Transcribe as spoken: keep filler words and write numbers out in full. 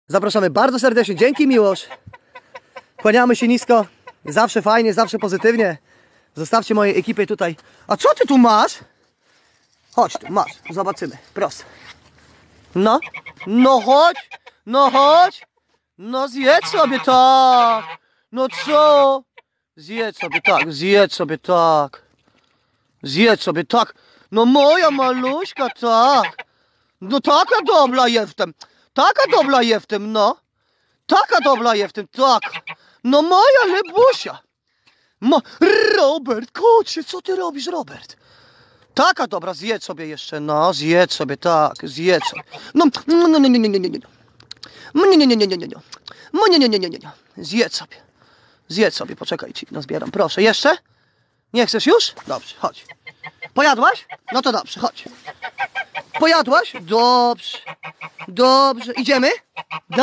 Zapraszamy bardzo serdecznie. Dzięki, Miłosz. Kłaniamy się nisko. Zawsze fajnie, zawsze pozytywnie. Zostawcie mojej ekipy tutaj. A co ty tu masz? Chodź tu, masz. Zobaczymy. Proszę. No. No chodź. No chodź. No zjedz sobie tak. No co? Zjedz sobie tak. Zjedz sobie tak. Zjedz sobie tak. No moja maluśka, tak. No taka dobra jestem. Taka dobra jestem, no. Taka dobra jestem, tak. No moja lebusia. Mo Robert, kocie, co ty robisz, Robert? Taka dobra, zjedz sobie jeszcze, no. Zjedz sobie, tak, zjedz sobie. No, no, no, nie, nie, nie, nie, nie, nie. No, nie, nie, nie, nie, nie, nie, nie. No, nie, nie, nie, nie, nie, nie. Zjedz sobie. Zjedz sobie, poczekaj ci, no zbieram. Proszę, jeszcze? Nie chcesz już? Dobrze, chodź. Pojadłaś? No to dobrze, chodź. Pojadłaś? Dobrze. Dobrze. Idziemy?